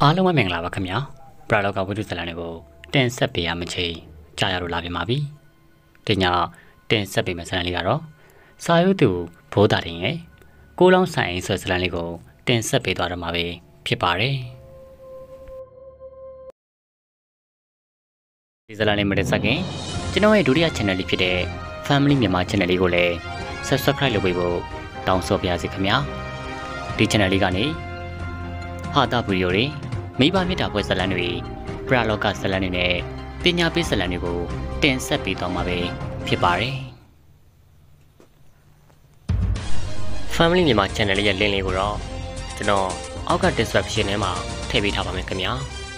အားလုံးပဲမင်္ဂလာပါခင်ဗျာပရာလောကဝိတုဇလန်တွေကိုတင်ဆက်ပေးရမယ့်ချိန်ကြာရလို့လာပြန်ပါပြီဒီညတင်ဆက်ပေးမယ့်ဇလန်လေးကတော့စာရုပ်သူဘိုးသားတင်ရဲ့ကိုလောင်းဆိုင်အိမ်ဆိုဇလန်လေးကိုတင်ဆက်ပေးသွားတော့မှာပဲဖြစ်ပါတယ်ဒီဇလန်လေးမတက်ဆက်ခင်ကျွန်တော်ရဲ့ဒုတိယ channel လေးဖြစ်တဲ့ Family မြန်မာ channel လေးကိုလည်း subscribe လုပ်ပေးဖို့တောင်းဆိုပါရစေခင်ဗျာဒီ channel လေးကနေဟာတာဗီဒီယိုတွေမိဘမြတ်တာပွဲဇလန်တွေပရာလောကဇလန်တွေနဲ့ပညာပေးဇလန်တွေကိုတင်ဆက်ပေးသွားမှာပဲဖြစ်ပါတယ် Family မြန်မာ channel လေးရဲ့ link လေးကိုတော့ကျွန်တော်အောက်က description ထဲမှာထည့်ပေးထားပါမယ်ခင်ဗျာ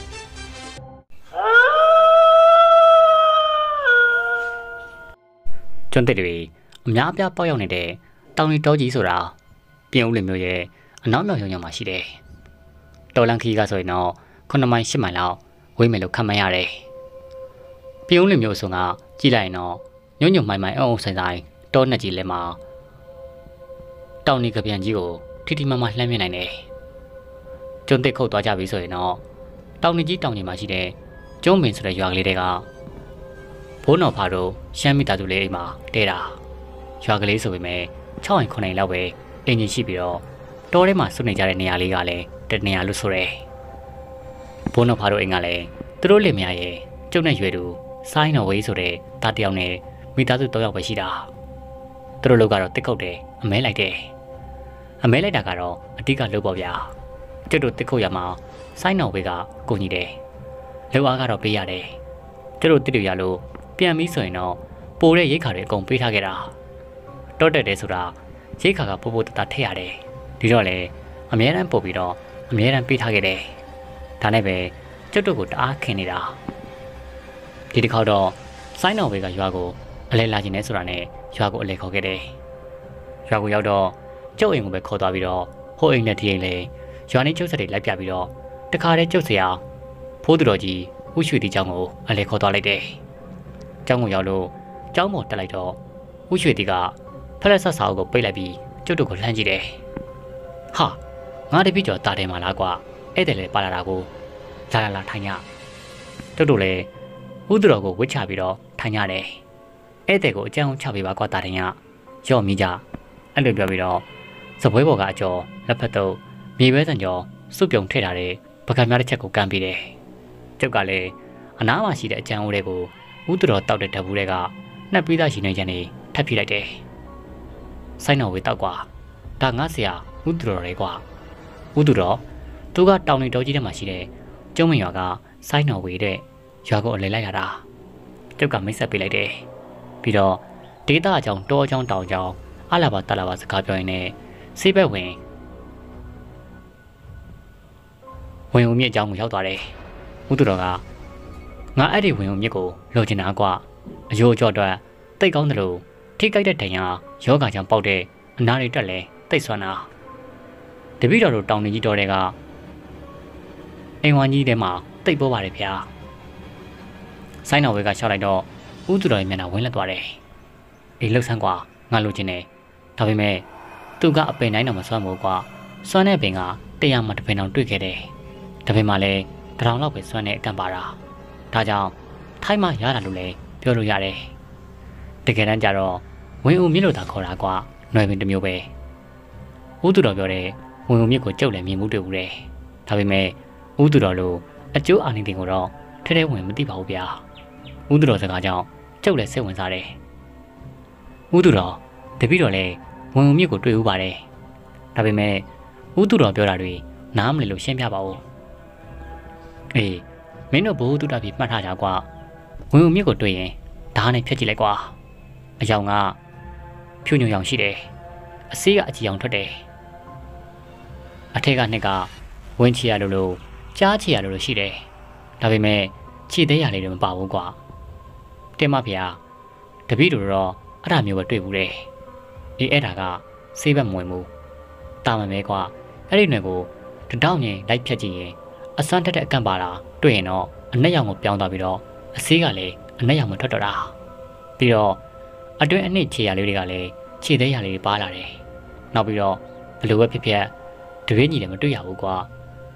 ကျွန်းသစ်တွေအများအပြားပေါက်ရောက်နေတဲ့တောင်ရီတောကြီးဆိုတာပြင်ဦးလင်မြို့ရဲ့အနောက်မြောက်ရုံမှာရှိတယ်တော်လန်ခီကဆိုရင်တော့9မိုင်10မိုင်လောက်ဝေးမယ်လို့ခန့်မှန်းရတယ်။ပြုံးလင်မျိုးအစုံကကြည့်လိုက်ရင်တော့ညွန့်ညွန့်မိုင်မိုင်အုံအုံဆိုင်ဆိုင်တောနဲ့ကြီးလဲမှာတောင်နေကပြန်ကြီးကိုထိထိမမလှမ်းမြင်နိုင်တယ်။ကျွန်းတစ်ခုတ်သွားကြပြီဆိုရင်တော့တောင်နေကြီးတောင်ကြီးမှာရှိတဲ့ကျုံးမင်ဆိုတဲ့ရွာကလေးတွေကဘိုးတော်ဖာတို့ရှမ်းမိသားစုလေးအိမ်မှာတဲတာရွာကလေးဆိုပေမဲ့6အိမ်9အိမ်လောက်ပဲအင်ဂျင်ရှိပြီးတော့တောထဲမှာစုနေကြတဲ့နေရာလေးကလည်းတနေရာလို့ဆိုရဲဘိုးတော်ဖာတို့အိမ်ကလည်းသူတို့လင်မယားရဲ့ကျုပ်နဲ့ရွယ်သူဆိုင်းတော်ဝေးဆိုတဲ့တားတယောက်နဲ့မိသားစု3ယောက်ပဲရှိတာသူတို့လောကတော့တစ်ခုတ်တယ်အမဲလိုက်တယ်အမဲလိုက်တာကတော့အတိကလုပ်ပေါ့ဗျာကျုပ်တို့တစ်ခုတ်ရမှာဆိုင်းတော်ဝေးကကိုညီတယ်လောက်အားကတော့ပေးရတယ်ကျုပ်တို့တစ်တူရလို့ပြန်ပြီးဆိုရင်တော့ပိုတဲ့ရိတ်ခါတွေအကုန်ပေးထားခဲ့တာတောတက်တယ်ဆိုတာရိတ်ခါကပို့ပို့တတထည့်ရတယ်ဒီတော့လေအမြဲတမ်းပို့ပြီးတော့အမြဲတမ်းပေးထားခဲ့တယ်ဒါနဲ့ပဲကျုပ်တို့ကိုတအားခင်နေတာဒီတစ်ခါတော့ဆိုင်းတော်ဘေးကရွာကိုအလဲလာခြင်းနဲ့ဆိုတာနဲ့ရွာကိုအလဲခေါ်ခဲ့တယ်ရွာကိုရောက်တော့ကျုပ်အိမ်ကိုပဲခေါ်သွားပြီးတော့ဟိုအိမ်နဲ့ဒီအိမ်လေရွာနေကျုပ်ဆက်တွေလိုက်ပြပြီးတော့တခါတည်းကျုပ်ဆရာဖိုးသူတော်ကြီးဥရွှေတီကျောင်းကိုအလဲခေါ်သွားလိုက်တယ်ကျောင်းကိုရောက်လို့ကျောင်းပေါ်တက်လိုက်တော့ဥရွှေတီကဖလက်ဆက်စာအုပ်ကိုပိတ်လိုက်ပြီးကျုပ်တို့ကိုလှမ်းကြည့်တယ်ဟာငါတပည့်ကျော်တာတယ်မှာလားကွာအဲ့တယ်လေပါလာတာကိုလာထိုင်ညတို့လည်းဥဒတော်ကိုဝစ်ချပြီးတော့ထိုင်ရတယ်အဲ့တယ်ကိုအကျန်းချပေးပါကွာတာတယ်ညရော့မိကြအဲ့လိုပြောပြီးတော့စပွဲပေါ်ကအကျော်လက်ဖက်တော့မြေပဲစံကျော်စုပ်ပြုံထည့်ထားတဲ့ပကံများတစ်ချက်ကိုကမ်းပြီးတယ်ကျုပ်ကလည်းအနားမှာရှိတဲ့အကျန်းအိုးတွေကိုဥဒတော်တောက်တဲ့ဓာတ်ဘူးတွေကနှက်ပြီးသားရှင်နေကြနေထပ်ပြလိုက်တယ်ဆိုင်းတော်ဝေတောက်ကွာဒါငါဆရာဥဒတော်ရဲကွာဥဒတော်သူကတောင်နေတော်ကြီးထဲမှာရှိတဲ့ကျုံးမရွာကဆိုင်းတော်ဝေတဲ့ရွာကိုအလဲလိုက်ရတာကျုပ်ကမိတ်ဆက်ပေးလိုက်တယ်ပြီးတော့ဒေတာအကြောင်းတောအကြောင်းတောင်အကြောင်းအလာပါတလာပါစကားပြောရင်းနဲ့ဆေးဘက်ဝင်ဦးမြင့်အကြောင်းကိုရောက်သွားတယ်ဥဒတော်ကငါအဲ့ဒီဝင်ဦးမြင့်ကိုလိုချင်တာကွာအယိုးကြော့အတွက်တိတ်ကောင်းတယ်လို့ထိကြိုက်တဲ့ဒဏ်ရာယောဂါကြောင့်ပေါက်တဲ့အနာတွေတက်လဲတိတ်ဆွမ်းတာတပည့်တော်တို့တောင်နေကြီးတော်တွေကအိမ်ဝမ်းကြီးထဲမှာတိတ်ပေါ်ပါတယ်ဗျာဆိုင်းတော်ဝေကရှောက်လိုက်တော့ဥသူတော်ရဲ့မျက်နှာဝင်းလက်သွားတယ်အေးလှုပ်ဆန်းကွာငါလိုချင်တယ်ဒါပေမဲ့သူကအပင်တိုင်းတော့မဆွမ်းဘူးကွာဆွမ်းတဲ့ပင်က100မှတပင်အောင်တွေ့ခဲ့တယ်ဒါပေမဲ့လည်း1000လောက်ပဲဆွမ်းတဲ့အကန့်ပါတာဒါကြောင့်ထိုင်းမှရတာလို့လည်းပြောလို့ရတယ်တကယ်တမ်းကျတော့ဝင်းဦးမြင့်လို့သာခေါ်တာကွာຫນွယ်ပင်တစ်မျိုးပဲဥသူတော်ပြောတဲ့ဝင်ုံမြစ်ကိုကြုတ်လည်းမြင်မှုတွေ့ဘူးတယ်။ဒါပေမဲ့ဥသူတော်လိုအကျိုးအာနိသင်ကိုတော့ထဲထဲဝင်မသိပါဘူးဗျာ။ဥသူတော်စကားကြောင့်ကြုတ်လည်းစိတ်ဝင်စားတယ်။ဥသူတော်တပည့်တော်လည်းဝင်ုံမြစ်ကိုတွေ့ဥပါတယ်။ဒါပေမဲ့ဥသူတော်ပြောတာတွေနားမလည်လို့ရှင်းပြပါဦး။အေးမင်းတို့ဘိုးတုတ္တပြီမှတ်ထားကြကွာ။ဝင်ုံမြစ်ကိုတွေ့ရင်ဓာတ်နဲ့ဖြတ်ကြည့်လိုက်ကွာ။အယောင်ကဖြူညွန့်ရောင်ရှိတယ်။အဆေးကအကြည်အောင်ထွက်တယ်။အထက်ကနှစ်ကဝင်းချီရလို့ကြားချီရလို့ရှိတယ်ဒါပေမဲ့ခြေသေးရလေးတွေမပါဘူးကွာတင်မဖေတပည့်တို့တော့အဲ့ဒါမျိုးပဲတွေ့ဘူးတယ်အေးအဲ့ဒါကဆေးဘက်မဝင်ဘူးတာမမဲကွာအဲ့ဒီနယ်ကိုတတောင်းရင်လိုက်ဖြတ်ကြည့်ရင်အစွမ်းတက်တဲ့အကန့်ပါတာတွေ့ရင်တော့အနက်ရောင်ကိုပြောင်းသွားပြီးတော့အဆေးကလည်းအနက်ရောင်မထွက်တော့တာပြီးတော့အတွင်းအနှစ်ခြေရလေးတွေကလည်းခြေသေးရလေးတွေပါလာတယ်နောက်ပြီးတော့ဘယ်လိုပဲဖြစ်ဖြစ်တပည့်ညီလည်းမတွေ့ရဘူးကွာ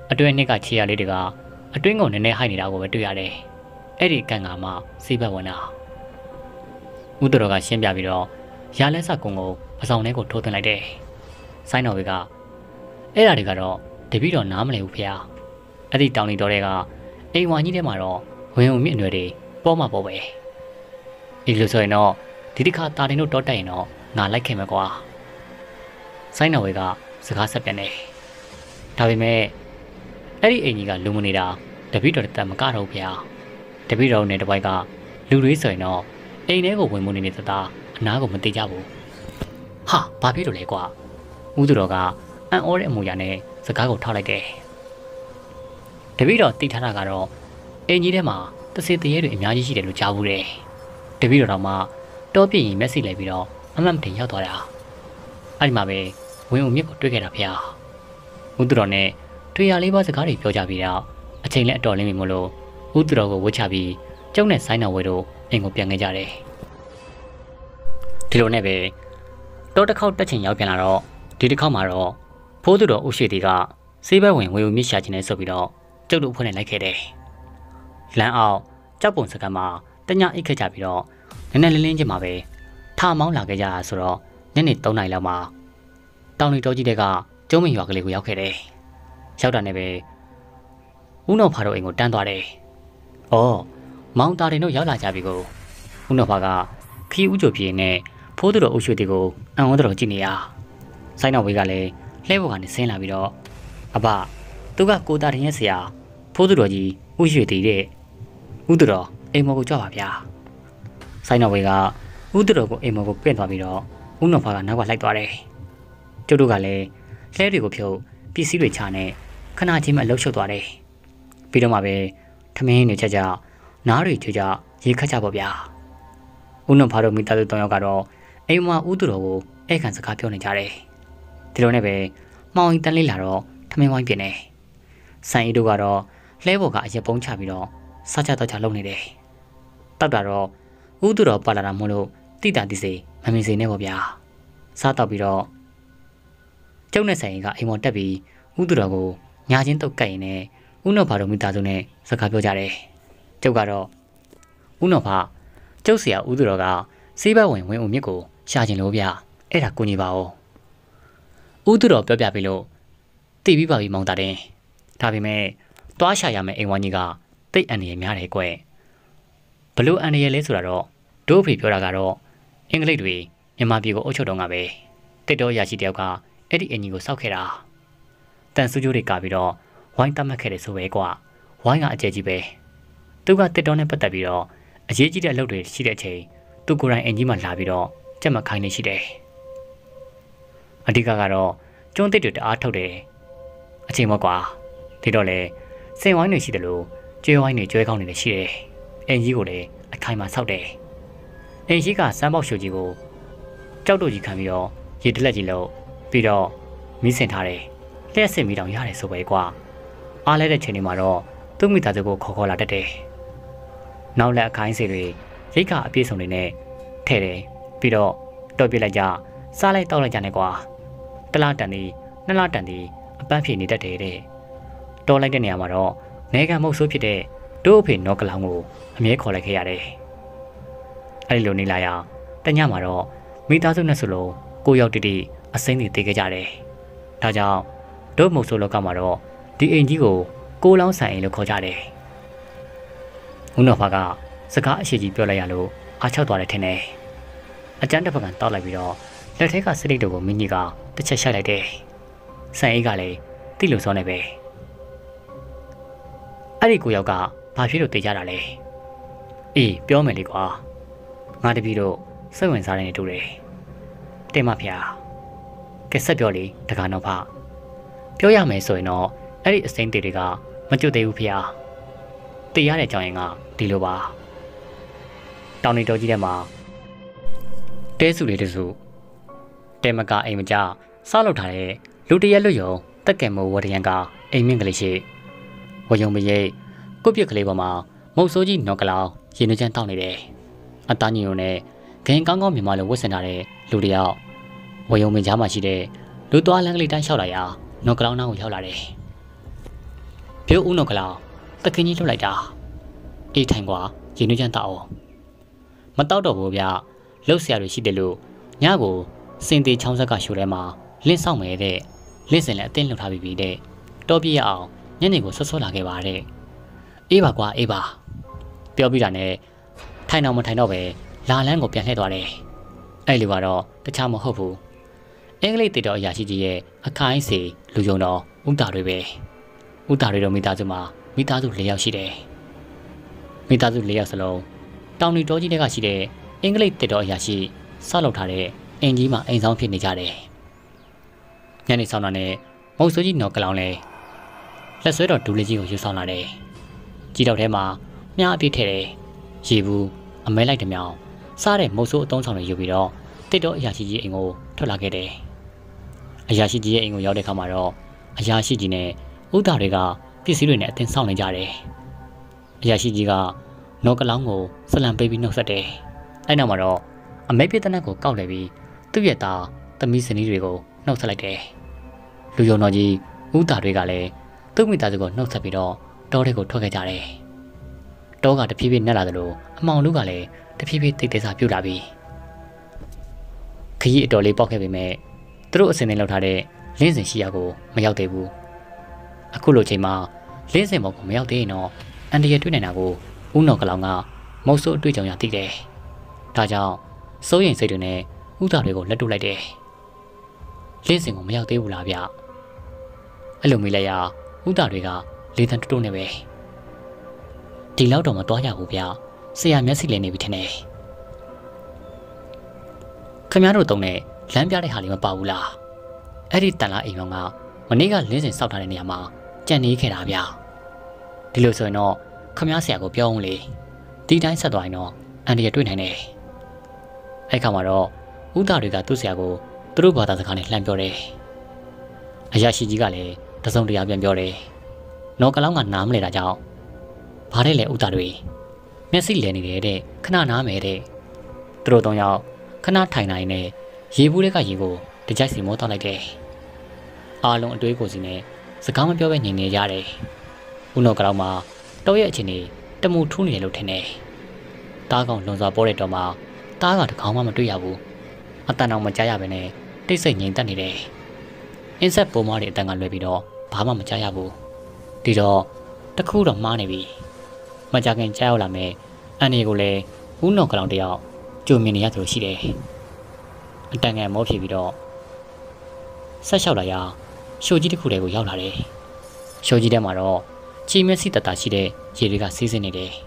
အတွင်းနှစ်ကခြေရလေးတွေကအတွင်းကိုနည်းနည်းဟိုက်နေတာကိုပဲတွေ့ရတယ်အဲ့ဒီကန်ကမှစီးဘက်ဝင်တာဦးတော်ကရှင်းပြပြီးတော့ရာလဲဆကုံကိုအဆောင်ထဲကိုထိုးသွင်းလိုက်တယ်ဆိုင်းတော်ကအဲ့ဓာတွေကတော့တပည့်တော်နားမလည်ဘူးဖေ။အဲ့ဒီတောင်လီတော်တွေကအိမ်ဝါကြီးထဲမှာတော့ဝင်ုံမြင့်အနွယ်တွေပေါ်မှာပေါ်ပဲ။ဒီလိုဆိုရင်တော့ဒီတစ်ခါတာတင်တို့တောတက်ရင်တော့ငါလိုက်ခင်မယ်ကွာ။ဆိုင်းတော်ကစကားဆက်ပြန်တယ်။ဒါပေမဲ့အဲ့ဒီအိမ်ကြီးကလူမနေတာတပည့်တော်တက်မကတော့ဖေ။တပည့်တော်နဲ့တပိုက်ကလူတွေဆိုရင်တော့အိမ်ထဲကိုဝင်မနေနေတာအနားကိုမသိကြဘူး။ဟာဘာဖြစ်လို့လဲကွာ။ဦးသူတော်ကအံ့ဩတဲ့အမူအရာနဲ့စကားကိုထောက်လိုက်တယ်။တပည့်တော်သိထားတာကတော့အင်ကြီးထဲမှာတစေတရေတွေအများကြီးရှိတယ်လို့ကြားဘူးတယ်။တပည့်တော်မှတောပြင်းရင်မျက်စိလဲပြီးတော့အမှတ်မတင်ရောက်သွားတာ။အဲ့ဒီမှာပဲဝင်ုံမြစ်ကိုတွေ့ခဲ့တာဖေ။ဦးသူတော်နဲ့တွေ့ရလေးပါစကားတွေပြောကြပြီးတော့အချိန်လည်းအတော်လင်းပြီမို့လို့ဦးသူတော်ကိုဝှချပြီးကျုပ်နဲ့ဆိုင်းတော်ဝဲတို့အိမ်ကိုပြန်ခဲ့ကြတယ်။ဒီလိုနဲ့ပဲတောတစ်ခေါက်တက်ချင်ရောက်ပြန်လာတော့ဒီတစ်ခေါက်မှာတော့ဖိုးသူတော်ဦးရှိတီကစေးဘက်ဝင်ဝေုံမြစ်ရှာခြင်းနဲ့ဆိုပြီးတော့ကျုပ်တို့ဖွဲ့နေလိုက်ခဲ့တယ်။လမ်းအောင်ကြောက်ပုံစကံမှာတညအိတ်ခဲ့ကြပြီးတော့နည်းနည်းလင်းလင်းချင်းမှာပဲထားမောင်းလာခဲ့ကြတာဆိုတော့ညနေ3 နာရီလောက်မှာတောင်လီတော်ကြီးတွေကကျုံးမင်ရွာကလေးကိုရောက်ခဲ့တယ်။ရောက်တာနဲ့ပဲဦးတော်ဖာတို့အိမ်ကိုတန်းသွားတယ်။အော်မောင်သားတွေတို့ရောက်လာကြပြီကိုဦးတော်ဖာကခီးဦးကြိုပြေနဲ့ဖိုးသူတော်ဦးရှိတီကိုအံ့ဩတော်ကြည့်နေရဆိုင်းတော်ဝေးကလည်းလှဲဘော်ကနေဆင်းလာပြီးတော့အဘသူကကိုတာတင်ရဲ့ဆရာဖိုးသူတော်ကြီးဦးရွှေတီတဲ့ဦးသူတော်အိမ်မော်ကိုကြွပါဗျာဆိုင်းတော်ဝေးကဦးသူတော်ကိုအိမ်မော်ကိုပြင့်သွားပြီးတော့ဦးနော်ဖာကနောက်ကလိုက်သွားတယ်ကျုပ်တို့ကလည်းလှဲတွေကိုဖြုတ်ပစ္စည်းတွေချနဲ့ခဏချင်းမှလှုပ်ရှုပ်သွားတယ်ပြီးတော့မှပဲထမင်းတွေချက်ကြနားတွေချွကြရေခတ်ကြပေါ့ဗျာဦးနော်ဖာတို့မိသားစု3 ယောက်ကတော့အိမ်မှာဦးသူတော်ကိုအဲ့ခံစကားပြောနေကြတယ်ဒီလိုနဲ့ပဲမောင်ရင်တန်းလေးလာတော့ထမင်းဝိုင်းပြင်နေဆိုင်ရီတို့ကတော့လှဲဘော်ကအရက်ပုံးချပြီးတော့စားကြတော့ချလုံနေတယ်တောက်တာတော့ဦးသူတော်ပါလာတာမို့လို့တိတာတိစေမမင်းစေနဲ့ပေါ့ဗျာစားတော့ပြီးတော့ကျုပ်နဲ့ဆိုင်ရီကအိမ်မော်တက်ပြီးဦးသူတော်ကိုညာချင်းတုတ်ကတ်ရင်နဲ့ဦးနော်ဖာတို့မိသားစုနဲ့စကားပြောကြတယ်ကျုပ်ကတော့ဦးနော်ဖာကျုပ်ဆရာဦးသူတော်ကစေးဘက်ဝင်ဝင်ဦးမြစ်ကိုရှာကျင်လို့ဗျအဲ့ဒါကိုညီပါဦးဦးသူတော်ပြောပြပြီလို့သိပြီးပါပြီမောင်သားတင်ဒါပေမဲ့တွားရှာရမယ့်အိမ်ဝိုင်းကြီးကတိတ်အန္တရာယ်များတယ်ကွဘလို့အန္တရာယ်လဲဆိုတာတော့ဒို့ဖေပြောတာကတော့အင်္ဂလိပ်တွေမြန်မာပြည်ကိုအုပ်ချုပ်တော့ကပဲတစ်တော်ရရှိတယောက်ကအဲ့ဒီအင်ကြီးကိုစောက်ခဲ့တာတန်ဆူကျိုးတွေကပြီးတော့ဝိုင်းတတ်မှတ်ခဲ့တယ်ဆိုပဲကွဝိုင်းကအကျယ်ကြီးပဲသူကတစ်တော်နဲ့ပတ်သက်ပြီးတော့အရေးကြီးတဲ့အလုပ်တွေရှိတဲ့အချိန်သူကိုယ်တိုင်အင်ကြီးမှလာပြီးတော့ကြက်မခိုင်းနေရှိတယ်အဓိကကတော့ကျွန်းသစ်တွေတအားထုတ်တယ်အချိန်မကွာဒီတော့လေစင်ဝိုင်းတွေရှိတယ်လို့ကျွဲဝိုင်းတွေကျွဲကောင်းနေတယ်ရှိတယ်အင်ကြီးကိုလည်းအခိုင်မှာဆောက်တယ်အင်ကြီးကစမ်းပေါက်ရှုပ်ကြီးကိုကြောက်တို့ကြီးခံပြီးတော့ရေတလက်ကြီးလို့ပြီးတော့မီးစင်ထားတယ်လျှက်စစ်မီးတောင်ရတယ်ဆိုပဲကွာအားလဲတဲ့ချိန်တွေမှာတော့သူ့မိသားစုကိုခေါ်လာတတ်တယ်နောက်လက်အခိုင်းစီတွေရိတ်ကအပြည့်စုံနေနဲ့ထဲ့တယ်ပြီးတော့တော့ပြလိုက်ကြစားလိုက်တောက်လိုက်ကြနေကွာတလားတန်ဒီ2 လတန်ဒီအပန်းဖြေနေတတ်တယ်တဲ့တော်လိုက်တဲ့နေရာမှာတော့နေကမုတ်ဆိုးဖြစ်တဲ့ဒို့အဖေနော်ကလောင်ကိုအမြဲခေါ်လိုက်ခဲ့ရတယ်အဲ့ဒီလိုနေလာရတညမှာတော့မိသားစုနဲ့ဆိုလို့ကိုရောက်တီအစိမ့်တွေတေးခဲ့ကြတယ်ဒါကြောင့်ဒို့မုတ်ဆိုးလောကမှာတော့ဒီအိမ်ကြီးကိုကိုလောင်းဆိုင်အိမ်လို့ခေါ်ကြတယ်ဦးနော်ဖာကစကားအရှိကြီးပြောလိုက်ရလို့အားချောက်သွားတယ်ထင်တယ်အကျန်းတစ်ဖက်ကတောက်လိုက်ပြီးတော့လက်ထဲကစလိတ်တို့ကိုမင်းကြီးကတစ်ချက်ရှိုက်လိုက်တယ်ဆိုင်အိတ်ကလည်းတိလို့စောနေပဲအဲ့ဒီကိုယောက်ကဘာဖြစ်လို့တေးကြတာလဲအေးပြောမယ်လေကွာငါတပည့်တို့စိတ်ဝင်စားနေတူတယ်တင်မဖေကဲဆက်ပြောလေတကားတော့ဖပြောရမယ်ဆိုရင်တော့အဲ့ဒီအစိမ့်တေတွေကမကျွတ်သေးဘူးဖေတေးရတဲ့ကြောင်းရင်ကဒီလိုပါတောင်နေတော်ကြီးထဲမှာတဲစုလေးတစုတဲမကအိမ်မကြဆောက်လုပ်ထားတဲ့လူတရက်လွတ်ယုံတက်ကဲမိုးဝရရန်ကအိမ်မြင့်ကလေးရှိဝယုံမရိပ်ကုတ်ပြက်ကလေးပေါ်မှာမုတ်ဆိုးကြီးနော်ကလောင်ရင်နှချမ်းတောက်နေတယ်အသားညိုနဲ့ဂင်ကောင်းကောင်းမြင်မလို့ဝတ်ဆင်ထားတဲ့လူတယောက်ဝယုံမင်းကြားမှာရှိတဲ့လူသွားလမ်းကလေးတိုင်းလျှောက်လာရာနော်ကလောင်နားကိုရောက်လာတယ်ပြောဦးနော်ကလားတခင်ကြီးလွတ်လိုက်တာအေးထိုင်ကွာရေနွေးချမ်းတောက်အောင်မတောက်တော့ဘူးဗျလှုပ်ဆရာတွေရှိတယ်လို့ညကိုစင်သေးချောင်းဆက်ကရှိုးထဲမှာလင့်ဆောင်မယ်တဲ့လင့်စင်လည်းအတင်းလှုပ်ထားပြီးပြီတဲ့တော်ပြရအောင်ညနေကိုဆွတ်ဆွတ်လာခဲ့ပါတဲ့အေးပါကွာအေးပါပြောပြီးတာနဲ့ထိုင်တော့မထိုင်တော့ပဲလာလန်းကိုပြန်လှည့်သွားတယ်အဲ့လိုကတော့တခြားမဟုတ်ဘူးအင်္ဂလိပ်တေတော်အရာရှိကြီးရဲ့အခိုင်းစီလူယုံတော်ဥတာတွေပဲဥတာတွေတော့မိသားစုမှာမိသားစု၄ယောက်ရှိတယ်မိသားစု၄ယောက်စလုံးတောင်နီတော်ကြီးတွေကရှိတဲ့အင်္ဂလိပ်တေတော်အရာရှိဆောက်လုပ်ထားတဲ့အင်ကြီးမှာအိမ်ဆောင်ဖြစ်နေကြတယ်ညနေဆောင်တာနဲ့မုတ်ဆိုးကြီးနော်ကလောင်လဲလက်ဆွဲတော်ဒူလေးကြီးကိုယူဆောင်လာတယ်ကြီးတော့ထဲမှာမြားအပြည့်ထည့်တယ်ရေဘူးအမဲလိုက်တမြောင်စားတဲ့မုတ်ဆိုးအသုံးဆောင်တွေယူပြီးတော့တစ်တော်အရာရှိကြီးအိမ်ကိုထွက်လာခဲ့တယ်အရာရှိကြီးရဲ့အိမ်ကိုရောက်တဲ့ခါမှာတော့အရာရှိကြီးနဲ့ဥတာတွေကပစ္စည်းတွေနဲ့အတင်းဆောင်နေကြတယ်အရာရှိကြီးကနော်ကလောင်ကိုဆလံပေးပြီးနှုတ်ဆက်တယ်အဲ့နောက်မှာတော့အမဲပြစ်တနက်ကိုကောက်လဲပြီးသူ့ရဲ့သားသမီးစနီးတွေကိုနှုတ်ဆက်လိုက်တယ်လူယုံတော်ကြီးဥတာတွေကလည်းသူ့မိသားစုကိုနှုတ်ဆက်ပြီးတော့တောထဲကိုထွက်ခဲ့ကြတယ်တောကတဖြည်းဖြည်းနက်လာသလိုအမောင်လူကလည်းတဖြည်းဖြည်းတိတ်တိတ်စာပြုတ်လာပြီးခရီးအတော်လေးပေါက်ခဲ့ပေမဲ့သူတို့အစင်းနဲ့လောက်ထားတဲ့လင်းစင်ရှိရာကိုမရောက်သေးဘူးအခုလိုချိန်မှာလင်းစင်ဘောကိုမရောက်သေးရင်တော့အန်ဒီရတွေ့နေတာကိုဦးနော်ကလောင်ကမုတ်ဆိုးအတွေ့အကြုံရသိတယ်ဒါကြောင့်စိုးရိမ်စိတ်တွေနဲ့ဥတာတွေကိုလက်တို့လိုက်တယ်လင်းစင်ကိုမရောက်သေးဘူးလားဗျအဲ့လိုမေးလိုက်ရဥတာတွေကလေတံတိုးတိုးနဲ့ပဲဒီလောက်တော့မသွားရဘူးဗျဆရာမျက်စိလဲနေပြီထင်တယ်ခင်ဗျားတို့တုံးနဲ့လမ်းပြတဲ့ဟာလေးမပါဘူးလားအဲ့ဒီတန်လာအိမ်ကောင်ကမနေ့ကလင်းစင်စောက်ထားတဲ့နေရာမှာကြံနေခဲ့တာဗျဒီလိုဆိုရင်တော့ခင်ဗျားဆရာကိုပြောအောင်လေဒီတိုင်းဆက်သွားရင်တော့အန်ဒီရတွေ့နိုင်တယ်အဲ့ခါမှာတော့ဥတာတွေကသူ့ဆရာကိုသူတို့ဘာသာစကားနဲ့လှမ်းပြောတယ်အရာရှိကြီးကလည်းတစုံတရာပြန်ပြောတယ်နော်ကလောင်းကနားမလဲတာကြောင့်ဘာတဲ့လဲဥတာတွေမျက်စိလဲနေတယ်တဲ့ခဏနားမယ်တဲ့သူတို့ ၃ ယောက်ခဏထိုင်နိုင်နဲ့ရေဘူးတွေကရေကိုတကြိုက်စီမောတောက်လိုက်တယ်အားလုံးအတွေးကိုစီနဲ့စကားမပြောပဲနေနေကြတယ်ဦးနော်ကလောင်းမှာတော့ရဲ့အချိန်ကြီးတမူထူးနေတယ်လို့ထင်တယ်တားကောင်လွန်စွာပေါ်တဲ့တော့မှာတားကတကောင်မှမတွေ့ရဘူးအတန်အောင်မကြားရဘဲနဲ့တိတ်ဆိတ်ငြိမ်သက်နေတယ်အင်းဆက်ပုံမတွေအတန်ကလွယ်ပြီးတော့ဘာမှမကြားရဘူးဒီတော့တခုတော့မှားနေပြီမကြခင်ကြားရောက်လာမယ်အန်ဒီကိုလည်းဦးနော်ကလောင်တယောက်ကြုံမြင်နေရသလိုရှိတယ်အတန်ငယ်မောဖြစ်ပြီးတော့ဆက်လျှောက်လာရရှိုးကြီးတစ်ခုတည်းကိုရောက်လာတယ်ရှိုးကြီးထဲမှာတော့ချီမျက်စိတတရှိတဲ့ရေတွေကစီးဆင်းနေတယ်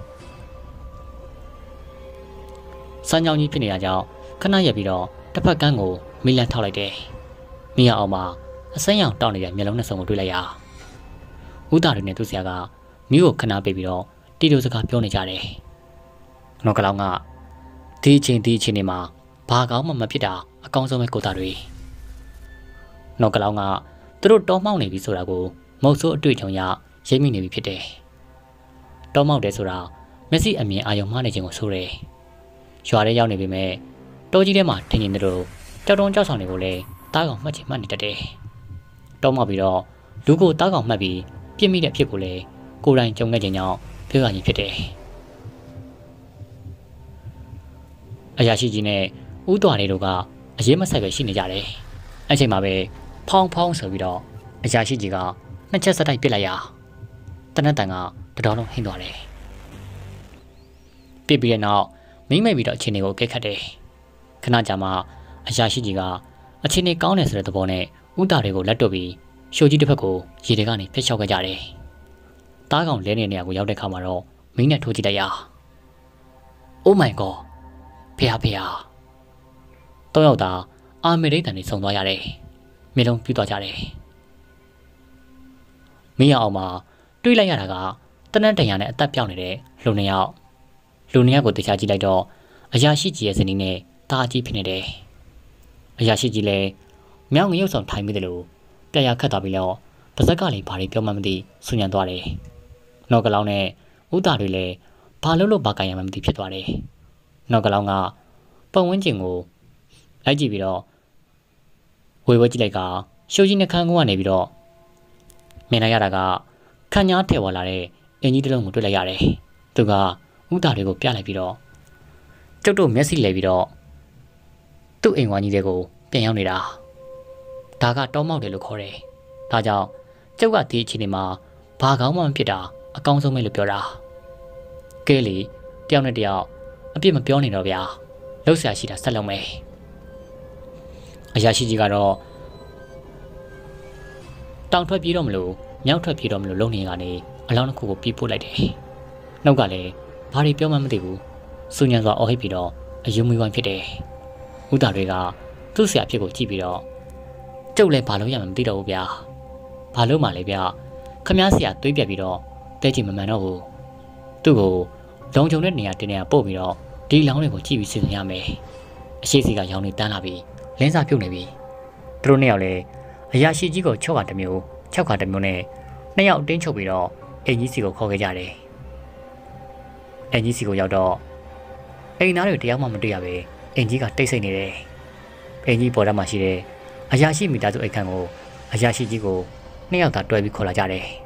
စမ်းကြောင်းကြီးဖြစ်နေတာကြောင့်ခဏရက်ပြီးတော့တစ်ဖက်ကန်းကိုမီးလန်းထောက်လိုက်တယ်မိရအောင်မှာအစမ်းရောင်တောက်နေတဲ့မျက်လုံးနဲ့စုံကိုတွေ့လိုက်ရဥတာတွေနဲ့သူ့ဆရာကမိကိုခဏပေးပြီးတော့တီတိုစကားပြောနေကြတယ်နော်ကလောင်ကဒီအချိန်နေမှာဘာကောင်းမှမဖြစ်တာအကောင်းဆုံးပဲကိုတာတွေနော်ကလောင်ကသူတို့တောမောက်နေပြီဆိုတာကိုမုတ်ဆိုးအတွေ့အကြုံရရိပ်မိနေပြီဖြစ်တယ်တောမောက်တယ်ဆိုတာမျက်စိအမြင်အာရုံမှားနေခြင်းကိုဆိုတယ်ရွာထဲရောက်နေပြီမဲ့တောကြီးထဲမှာထင်နေတယ်လို့ကြောက်တုံးကြောက်ဆောင်တွေကိုလည်းတားကောင်မှတ်ချင်မှတ်နေတတ်တယ်တောမောက်ပြီးတော့လူကိုတားကောင်မှတ်ပြီးပြစ်မိတဲ့အဖြစ်ကိုလည်းကိုယ်တိုင်ကြုံခဲ့ခြင်းကြောင့်ပြောရရင်ဖြစ်တယ်အရာရှိကြီးနဲ့ဥတော်တွေတို့ကအရေးမဆိုင်ပဲရှိနေကြတယ်အဲ့ချိန်မှာပဲဖောင်းဆိုပြီးတော့အရာရှိကြီးကနှစ်ချက်စတိုက်ပစ်လိုက်ရတနက်တန်ကတတော်လုံးဟင်းသွားတယ်ပြစ်ပြီးတဲ့နောက်မိမ့်မိတ်ပြီးတော့အချိန်တွေကိုကဲခတ်တယ်ခဏကြာမှအရာရှိကြီးကအချိန်တွေကောင်းတယ်ဆိုတဲ့သဘောနဲ့ဥတာတွေကိုလက်တွပ်ပြီးရှိုးကြီးတစ်ဖက်ကိုရေတွေကနေဖျက်ချောက်ခဲ့ကြတယ်တားကောင်လဲနေတဲ့နေရာကိုရောက်တဲ့ခါမှာတော့မင်းနဲ့ထိုးကြည့်လိုက်ရ Oh my god ဖေဟာတော့ရောက်တာအာမေရိကန်နေဆုံသွားရတယ်မြေလုံးပြူသွားကြတယ်မင်းရအောင်မှာတွေးလိုက်ရတာကတနက်တန်ရနဲ့အသက်ပြောင်းနေတဲ့လူနှစ်ယောက်ကိုတရားကြည့်လိုက်တော့အရာရှိကြီးရဲ့ဇနီးနဲ့တားကြီးဖြစ်နေတယ်အရာရှိကြီးလည်းမြောင်ငရုတ်ဆောင်ထိုင်မိတယ်လို့ပြရခတ်သွားပြီးတော့ပါဇက်ကလည်းဘာတွေပြောမှမသိဆူညံသွားတယ်နော်ကလောင်နဲ့ဥတာတွေလည်းဘာလို့ဘာကန်ရမှမသိဖြစ်သွားတယ်နော်ကလောင်ကပတ်ဝန်းကျင်ကိုလိုက်ကြည့်ပြီးတော့ဝေဝဲကြည့်လိုက်ကရှိုးကြီးနှခမ်းကုန်းကနေပြီးတော့မြင်လိုက်ရတာကခန်းညာထဲဝလာတဲ့အင်ကြီးတစ်လုံးကိုတွေ့လိုက်ရတယ်။သူကဥတာတွေကိုပြလိုက်ပြီးတော့ကျုပ်တို့မျက်စိလဲပြီးတော့သူ့အိမ်ဝါကြီးတွေကိုပြန်ရောက်နေတာ။ဒါကတောမောက်တယ်လို့ခေါ်တယ်။ဒါကြောင့်ကျုပ်ကဒီအချိန်ဒီမှာဘာကောင်းမှမဖြစ်တာအကောင်းဆုံးပဲလို့ပြောတာ။ကဲလေတယောက်နဲ့တယောက်အပြစ်မပြောနေတော့ဗျာ။လှုပ်ရှားရှိတာဆက်လုပ်မယ်။အရာရှိကြီးကတော့တောင်ထွက်ပြေးတော့မလို့မြောက်ထွက်ပြေးတော့မလို့လုံနေကနေအလောင်းတစ်ခုကိုပြေးပို့လိုက်တယ်။နောက်ကလည်းဘာတွေပြောမှမသိဘူး။စူညံစွာအော်ဟစ်ပြီးတော့အယုံမွေးဝိုင်းဖြစ်တယ်။ဥတာတွေကသူ့ဆရာဖြစ်ကိုကြည့်ပြီးတော့ကျုပ်လည်းဘာလို့ရမှမသိတော့ဘူးဗျာ။ဘာလို့မှလဲဗျာ။ခမားဆရာသွေးပြက်ပြီးတော့တဲချင်မမှန်တော့ဘူး။သူ့ကိုလုံခြုံတဲ့နေရာတင်နေရပို့ပြီးတော့ဒီလောင်းတွေကိုကြည့်ပြီးစဉ်းစားရမယ်။အရှိစီကရောင်နေတန်းလာပြီးလင်းစာပြုတ်နေပြီ။သူတို့နှစ်ယောက်လည်းအရာရှိကြီးကို6ခါတစ်မျိုး6ခါတစ်မျိုးနဲ့နှစ်ယောက်တင်းချုပ်ပြီးတော့အင်ကြီးစီကိုခေါ်ခဲ့ကြတယ်။အင်ကြီးစီကိုရောက်တော့အိမ်သားတွေတယောက်မှမတွေ့ရပဲအင်ကြီးကတိတ်ဆိတ်နေတယ်။အင်ကြီးပေါ်တက်မှရှိတဲ့အရာရှိမိသားစုအိမ်ခန့်ကိုအရာရှိကြီးကိုနှစ်ယောက်သာတွဲပြီးခေါ်လာကြတယ်။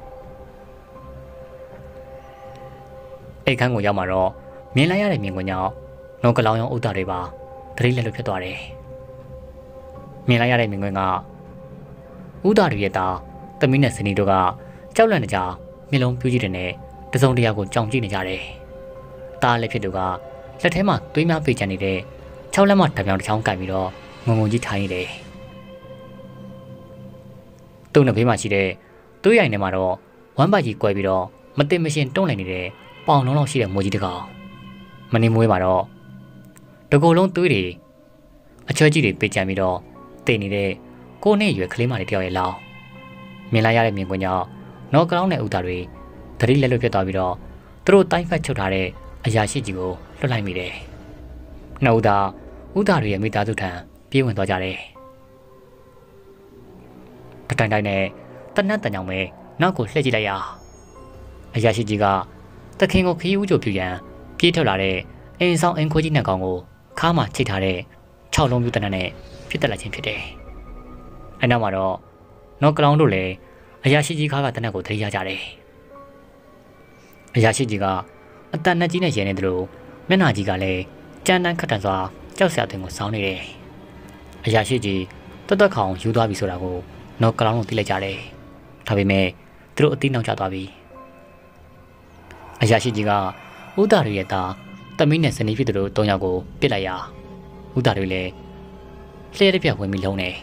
အိမ်ခန့်ကိုရောက်မှတော့မြင်လိုက်ရတဲ့မြင်ကွင်းကြောင့်နောက်ကလောင်ရောင်ဥတာတွေပါသတိလက်လွတ်ဖြစ်သွားတယ်။မြင်လိုက်ရတဲ့မြင်ကွင်းကဥတာတွေရဲ့သားသမီးနဲ့ဇနီးတို့ကကြောက်လန့်နေကြမျက်လုံးပြူးကြည့်တဲ့နဲ့တစုံတရာကိုကြောင်ကြည့်နေကြတယ်။သားလည်းဖြစ်သူကလက်ထဲမှာသွေးများပေးချနေတဲ့6လက်မဓာပြောင်တစ်ချောင်းကန်ပြီးတော့ငုံငုံကြီးထိုင်နေတယ်။သူ့နှစ်ဘေးမှာရှိတဲ့သွေးရိုင်ထဲမှာတော့ဝမ်းပါကြီးကွဲပြီးတော့မတင်မရှင်တွန်းလှန်နေတဲ့ပေါင်လုံးလောက်ရှိတဲ့မိုးကြီးတစ်ကောင်မနေမွေးမှာတော့တကူလုံးသွေးတွေအချွဲကြီးတွေပေးချပြီးတော့တိတ်နေတဲ့ကိုနဲ့ရွယ်ကလေးမလေးတယောက်ရဲ့လောင်းမြင်လိုက်ရတဲ့မြင်ကွင်းကြောင့်နော်ကလောင်းနဲ့ဥတာတွေသတိလက်လွတ်ဖြစ်သွားပြီးတော့သူတို့တိုင်းဖက်ချုပ်ထားတဲ့အရာရှိကြီးကိုလွတ်လိုက်မိတယ်။နှုတ်သားဥတာတွေရဲ့မိသားစုထံပြေးဝင်သွားကြတယ်။တတိုင်တိုင်းနဲ့တနတ်တညောင်ပဲနောက်ကိုလှည့်ကြည့်လိုက်ရအရာရှိကြီးကတခင်ကိုခရီးဥကြိုပြူရန်ပြေးထွက်လာတဲ့အင်းဆောင်အင်းခွေးကြီးနှစ်ကောင်ကိုခါးမှာချိတ်ထားတဲ့6လုံးပြူတနတ်နဲ့ဖြစ်တက်လာခြင်းဖြစ်တယ်။အဲနောက်မှာတော့နော်ကလောင်းတို့လည်းအရာရှိကြီးခါကတနတ်ကိုသတိရကြတယ်။အရာရှိကြီးကအတန်နဲ့ကြီးနဲ့ရဲနေတယ်လို့မျက်နှာကြီးကလည်းကြမ်းတမ်းခက်တန်စွာကြောက်စရာတင်ကိုစောင်းနေတယ်။အရာရှိကြီးတွတ်တွတ်ခေါင်ယူသွားပြီဆိုတာကိုနော်ကလောင်းတို့သိလိုက်ကြတယ်။ဒါပေမဲ့သူတို့အသိနောက်ကျသွားပြီ။အရာရှိကြီးကဥတာတွေရဲ့သားသမီးနဲ့ဇနီးဖြစ်သူတို့၃ယောက်ကိုပစ်လိုက်ရဥတာတွေလည်းလှဲတဲ့ပြဝင်ပြီးလုံးနေ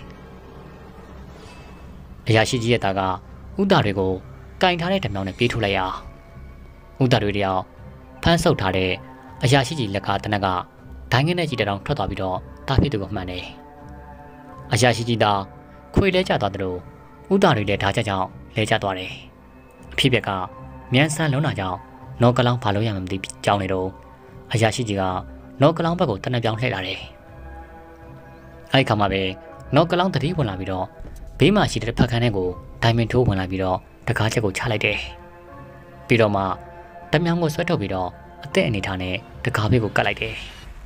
အရာရှိကြီးရဲ့သားကဥတာတွေကိုကင်ထားတဲ့ဓမြောင်နဲ့ပြေးထုတ်လိုက်ရဥတာတွေတယောက်ဖမ်းဆုပ်ထားတဲ့အရာရှိကြီးလက်ကတနက်ကဒိုင်းငင်းတဲ့ကြီးတောင်ထွက်သွားပြီးတော့တားဖြစ်သူကိုမှန်တယ်အရာရှိကြီးသားခွေလဲကျသွားတယ်လို့ဥတာတွေလည်းဓာတ်ချက်ကြောင့်လဲကျသွားတယ်အဖြစ်ပြက်ကမြန်ဆန်လုံးတာကြောင့်နော်ကလောင်းဘာလို့ရမှမသိကြောင်းနေတော့အရာရှိကြီးကနော်ကလောင်းဘက်ကိုတနက်ပြောင်းလှည့်လာတယ်အဲ့ခါမှာပဲနော်ကလောင်းတတိဝင်လာပြီးတော့ဘေးမှာရှိတဲ့ဖက်ခန်းထဲကိုဒိုင်မန်ထိုးဝင်လာပြီးတော့တကားချက်ကိုချလိုက်တယ်ပြီးတော့မှတမြောင်ကိုဆွဲထုတ်ပြီးတော့အသက်အနေထားနဲ့တကားဘေးကိုကတ်လိုက်တယ်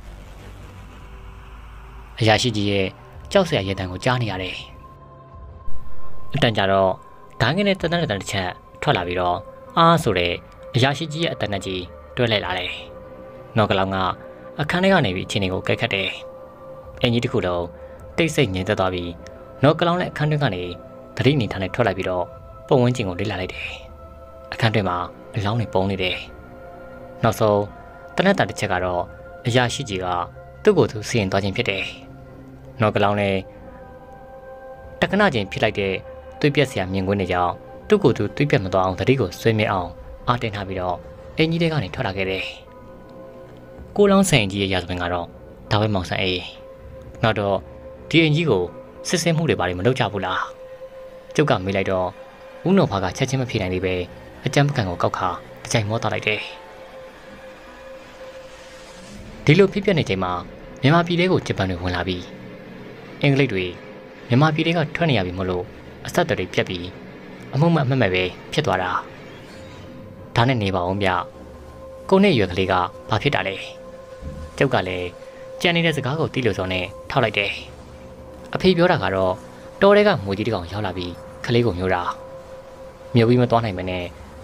အရာရှိကြီးရဲ့ကြောက်စရာရဲတံကိုကြားနေရတယ်အတန်ကြတော့ဒိုင်းငင်းတဲ့တန်တစ်ချက်ထွက်လာပြီးတော့အားဆိုတဲ့အရာရှိကြီးရဲ့အတန်နဲ့ကြီးတွဲလိုက်လာတယ်နော်ကလောင်ကအခန်းထဲကနေပြီးအချင်းတွေကိုကဲခတ်တယ်အင်ကြီးတစ်ခုတော့တိတ်ဆိတ်ငြိမ်သက်သွားပြီးနော်ကလောင်နဲ့အခန်းတွင်းကနေသတိနေထားနဲ့ထွက်လိုက်ပြီးတော့ပုံဝန်းကျင်ကိုလေ့လာလိုက်တယ်အခန်းတွင်းမှာအလောင်းတွေပုံနေတယ်နောက်ဆုံးတနက်တာတစ်ချက်ကတော့အရာရှိကြီးကသူ့ကိုယ်သူစီရင်သွားခြင်းဖြစ်တယ်နော်ကလောင်နဲ့တက္ကနာချင်းဖြစ်လိုက်တဲ့သွေးပြက်စရာမြင်ကွင်းတွေကြောင့်သူ့ကိုယ်သူသွေးပြက်မသွားအောင်သတိကိုဆွေးမြဲအောင်အားတင်ထားပြီးတော့အင်ကြီးတွေကနေထွက်လာခဲ့တယ်ကိုလောင်းဆိုင်ကြီးရဲ့ရာဇဝင်ကတော့ဒါပဲမောင်ဆန်းအေးနောက်တော့ဒီအင်ကြီးကိုစစ်စင်းမှုတွေဘာတွေမလုပ်ကြဘူးလားကျုပ်ကမေးလိုက်တော့ဦးနော်ဖားကချက်ချင်းမဖြေနိုင်သေးပဲအကြမ်းပကံကိုကောက်ခါတစ်ချိန်မောသွားလိုက်တယ်ဒီလိုဖြစ်ပျက်နေချိန်မှာမြန်မာပြည်လေးကိုဂျပန်တွေဝင်လာပြီးအင်္ဂလိပ်တွေမြန်မာပြည်တွေကထွက်နေရပြီမလို့အဆက်အသွယ်တွေပြတ်ပြီးအမှုမှအမှတ်မဲ့ပဲဖြစ်သွားတာဒါနဲ့နေပါအောင်ဗျကိုနဲ့ရွယ်ကလေးကဘာဖြစ်တာလဲကျုပ်ကလည်းကြံနေတဲ့စကားကိုတိလို့စောနဲ့ထောက်လိုက်တယ်အဖေပြောတာကတော့တောထဲကငွေကြီးတစ်ကောင်ရောက်လာပြီးခလေးကိုမျိုးတာမျိုးပြီးမသွားနိုင်မနဲ့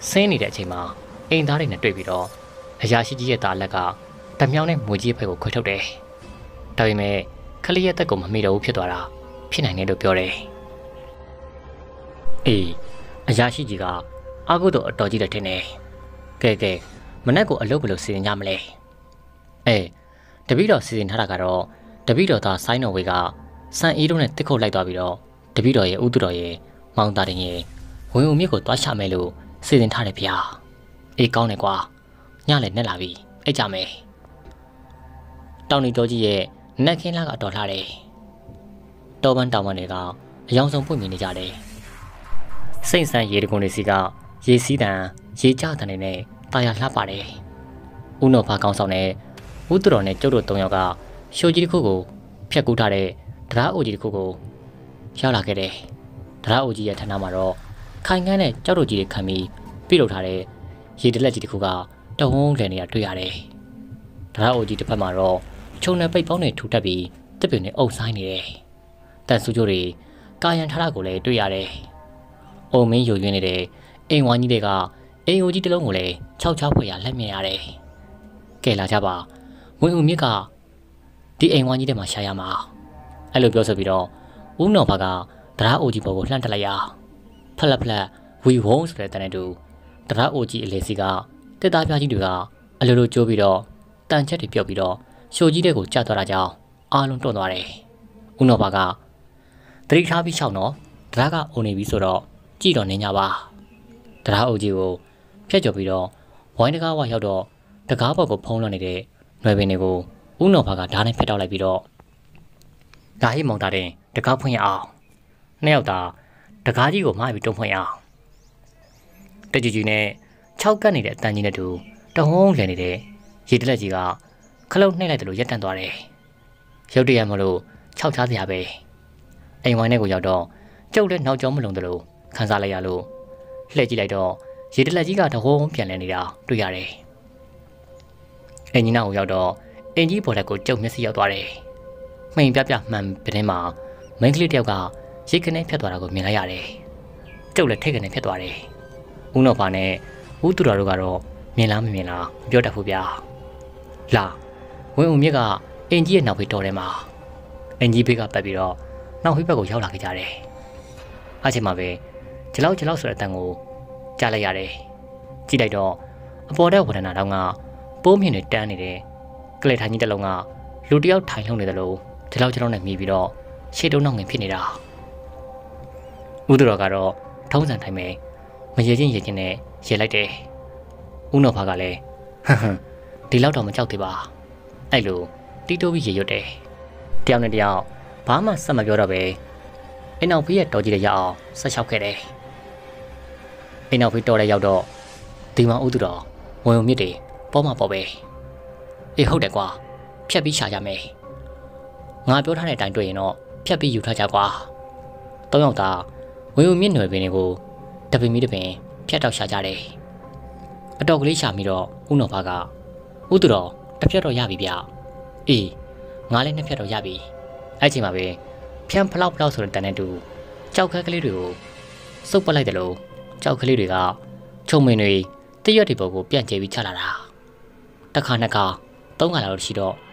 ဆင်းနေတဲ့အချိန်မှာအိမ်သားတွေနဲ့တွေ့ပြီးတော့အရာရှိကြီးရဲ့သားလက်ကတမြောင်းနဲ့မွေကြီးဘက်ကိုခွဲထုတ်တယ်။ဒါပေမဲ့ခလေးရဲ့တက်ကိုမမေ့တော့ဘူးဖြစ်သွားတာဖြစ်နိုင်တယ်လို့ပြောတယ်။အေးအရာရှိကြီးကအာကုတို့အတော်ကြီးတယ်ထင်တယ်။ကဲမနက်ကိုအလုပ်ဘယ်လိုစီစဉ်ကြမလဲ။တပည့်တော်စီစဉ်ထားတာကတော့တပည့်တော်သားဆိုင်းတော်ဝေကစံအေးတို့နဲ့တစ်ခုတ်လိုက်သွားပြီးတော့တပည့်တော်ရဲ့ဥတုတော်ရဲ့မောင်သားတင်ရဲ့ဝင်ဦးမြစ်ကိုတွားချမယ်လို့စီစဉ်ထားတယ်ဗျာအေးကောင်းတယ်ကွာညလည်းနဲ့လာပြီအိတ်ကြမယ်တောင်နီတော်ကြီးရဲ့နက်ခင်းလာကအတော်လှတယ်တော်ပန်းတောင်ပန်းတွေကအယောင်ဆုံးပွင့်မြင်နေကြတယ်စိတ်ဆန်းရေတကုံတွေစီကရေစီးတန်ရေကြတန်တွေနဲ့တာယာလှပါတယ်ဦးနော်ဖာကောင်းဆောင်နဲ့ဥတုတော်နဲ့ကျုပ်တို့၃ယောက်ကရှိုးကြီးတစ်ခုကိုဖျက်ကူးထားတဲ့တရားအိုကြီးတစ်ခုကိုရောက်လာခဲ့တယ်တရားအိုကြီးရဲ့ဌာနမှာတော့ခိုင်ခန်းနဲ့ကြောက်တို့ကြီးတွေခံပြီးပြုလုပ်ထားတဲ့ရေတလက်ကြီးတစ်ခုကတဝုန်းလည်နေတာတွေ့ရတယ်တရားအိုကြီးတစ်ဖက်မှာတော့ခြုံနယ်ပိတ်ပေါင်းတွေထူထပ်ပြီးတစ်ပင်နဲ့အုပ်ဆိုင်နေတယ်တန်ဆူကျိုးတွေကာယံထားတာကိုလည်းတွေ့ရတယ်အုံမင်းယိုယွင်းနေတဲ့အိမ်ဝိုင်းကြီးတွေကအိမ်အိုကြီးတစ်လုံးကိုလည်းခြောက်ဖွယ်ရလက်မြင်ရတယ်ကဲလာကြပါဝင်ဦးမြစ်ကဒီအိမ်ဝိုင်းကြီးထဲမှာရှာရမှာအဲ့လိုပြောဆိုပြီးတော့ဦးနော်ဘကတရားအိုကြီးဘောကိုလှမ်းတက်လိုက်ရဖလက်ဝီဝုံးဆိုတဲ့တန်တဲ့တူတရားအိုကြီးအလေစီကတက်သားပြားကြီးတွေကအလိုလိုကျိုးပြီးတော့တန်ချက်တွေပြုတ်ပြီးတော့ရှိုကြီးတဲ့ကိုကျသွားတာကြောင့်အားလုံးတွန့်သွားတယ်ဦးနော်ဘကတတိထားပြီးရှောက်တော့တရားကအိုနေပြီဆိုတော့ကြည်တော်နေကြပါတရားအိုကြီးကိုဖျက်ကျော်ပြီးတော့ဝိုင်းတကားဝရောက်တော့တကားဘောက်ကိုဖုံးလွှမ်းနေတဲ့နွယ်ပင်တွေကိုဦးနော်ဘကဓာတ်နဲ့ဖျက်တောက်လိုက်ပြီးတော့ဒါဟိမောင်တာတဲ့တကားဖွင့်ရအောင်နှစ်ယောက်သာတကားကြီးကိုမှားပြီးတုံးဖွင့်ရအောင်တကြည်ကြီးနဲ့6ကတ်နေတဲ့အတန်းကြီးနဲ့တူတဟုံးလည်နေတဲ့ရေတလက်ကြီးကခလုတ်နှိမ့်လိုက်တယ်လို့ရက်တန့်သွားတယ်ရုတ်တရက်မလို့6ချားစရာပဲအိမ်ဝိုင်းထဲကိုရောက်တော့ကျုပ်လည်းနောက်ကျောမလုံတယ်လို့ခန်းစားလိုက်ရလို့လှည့်ကြည့်လိုက်တော့ရေတလက်ကြီးကတဟုံးပြန်လဲနေတာတွေ့ရတယ်အင်ဂျင်နာကိုရောက်တော့အင်ကြီးပေါ်လက်ကိုကျုပ်မျက်စိရောက်သွားတယ်မှိန်ပြမှန်ပတင်းမှာမိန်းကလေးတယောက်ကရိတ်ခနဲ့ဖြတ်သွားတာကိုမြင်လိုက်ရတယ်ကျုပ်လည်းထိတ်ခနဲ့ဖြတ်သွားတယ်ဦးနော်ဘာနဲ့ဦးသူတော်တို့ကတော့မြင်လားမမြင်လားမပြောတတ်ဘူးဗျာလာဝင်ဦးမြစ်ကအင်ကြီးရဲ့နောက်ဖေးတော်ထဲမှာအင်ကြီးဖေးကပတ်ပြီးတော့နောက်ဖေးဘက်ကိုရောက်လာခဲ့ကြတယ်အားချိန်မှာပဲဂျလောက်ဆိုတဲ့အတန်ကိုကြားလိုက်ရတယ်ကြည့်လိုက်တော့အပေါ်တဲ့ဝဒနာတောင်ကပိုးမြင့်တွေတန်းနေတယ်ကလေးထိုင်ကြီးတစ်လုံးကလူတယောက်ထိုင်လှုပ်နေတယ်လို့ဂျလောက်နဲ့မြည်ပြီးတော့ရှေ့တုံးနောက်ငင်ဖြစ်နေတာဦးသူတော်ကတော့ထုံးစံတိုင်းပဲမရေချင်းနဲ့ရေလိုက်တယ်ဦးနော်ဖားကလည်းဒီလောက်တော့မကြောက်သေးပါအဲ့လိုတီးတိုးပြီးရေရွတ်တယ်တယောက်နဲ့တယောက်ဘာမှဆက်မပြောတော့ပဲအိမ်နောက်ဖေးရဲ့တော်ကြီးတွေရအောင်ဆက်လျှောက်ခဲ့တယ်အိမ်နောက်ဖေးတော်လည်းရောက်တော့ဒီမှာဦးသူတော်ဝင်ုံမြစ်တွေပေါ်မှာပေါ့ပဲအေးဟုတ်တယ်ကွာဖြတ်ပြီးရှာကြမယ်ငါပြောထားတဲ့အတိုင်းတွေ့ရင်တော့ဖြတ်ပြီးယူထားကြကွာ၃ယောက်သာဝင်ုံမြစ်နွယ်ပင်တွေကိုတပင်မီတပင်ဖြတ်တော့ရှာကြတယ်အတော်ကလေးရှာပြီးတော့ဦးနော်ဖားကဦးသူတော်တစ်ဖြတ်တော့ရပြီဗျအေးငါလည်းနှစ်ဖြတ်တော့ရပြီအဲ့ချိန်မှာပဲဖြန်းဖလောက်ဆိုတဲ့တန်တဲ့တူကြောက်ခက်ကလေးတွေကိုစုပ်ပတ်လိုက်တယ်လို့ကြောက်ကလေးတွေကချုံမင်းတွေတရွက်တွေပေါ်ကိုပြန့်ကျဲပြီးချလာတာတစ်ခါနှစ်ခါသုံးခါလောက်ရှိတော့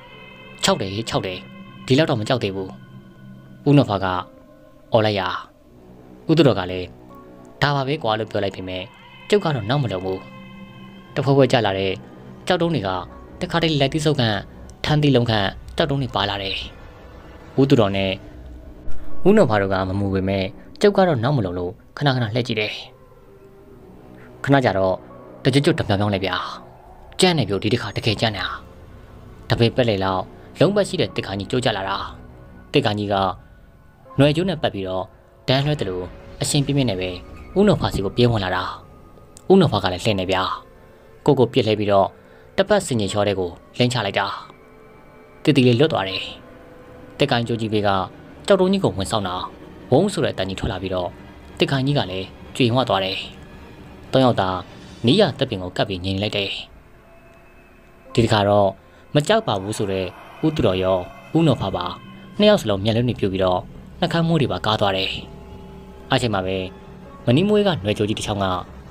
6တယ်ဒီလောက်တော့မကြောက်သေးဘူးဦးနော်ဖားကအော်လိုက်ရဦးသူတော်ကလည်းဒါပါပဲကွာလို့ပြောလိုက်ပြီမဲ့ကျုပ်ကတော့နောက်မလုံဘူးတဖွဲဖွဲကြလာတဲ့ကြောက်တုံးတွေကတခါတည်းလိုက်ပြီးစုပ်ကန်ထမ်းသီးလုံးခန့်ကြောက်တုံးတွေပါလာတယ်ဦးသူတော်နဲ့ဦးနော်ဖားတို့ကမမူပေမဲ့ကျုပ်ကတော့နောက်မလုံလို့ခဏလှည့်ကြည့်တယ်ခဏကြတော့တကြွတပြောင်းလိုက်ဗျာကြမ်းနေပြိုဒီတစ်ခါတကယ်ကြမ်းနေတာတပည့်ပက်လေလောက်လုံးပတ်ရှိတဲ့တစ်ခါကြီးကြိုးကြလာတာတစ်ခါကြီးကຫນွယ်ကျိုးနဲ့ပတ်ပြီးတော့ဒန်းလွှဲတယ်လို့အရှင်ပြင်းပြင်းနဲ့ပဲဦးနော်ဖားစီကိုပြေးဝင်လာတာဦးနော်ဖားကလည်းလှည့်နေဗျာကိုပြစ်လှဲပြီးတော့တပတ်စင်ကြီးချောတဲ့ကိုလင်းချလိုက်တာတီလေးလွတ်သွားတယ်တက်ကိုင်းကြိုးကြီးဘေးကကြောက်တုံးကြီးကိုဝင်ဆောင်တာဝုန်းဆိုတဲ့အတန်ကြီးထွက်လာပြီးတော့တက်ကိုင်းကြီးကလည်းကြွေဝသွားတယ်၃ယောက်သာနီးရတက်ပင်ကိုကပ်ပြီးငြိမ်လိုက်တယ်ဒီတစ်ခါတော့မကြောက်ပါဘူးဆိုတဲ့ဦးသူတော်ရောဦးနော်ဖားပါနှစ်ယောက်စလုံးမျက်လုံးတွေပြူပြီးတော့နှက်ခမ်းမိုးတွေပါကားသွားတယ်အားချိန်မှာပဲမနီးမွေးကຫນွယ်ကြိုးကြီးတစ်ချောင်းက